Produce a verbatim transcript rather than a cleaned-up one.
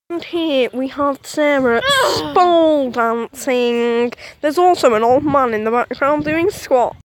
And here we have Sarah pole dancing. There's also an old man in the background doing squats.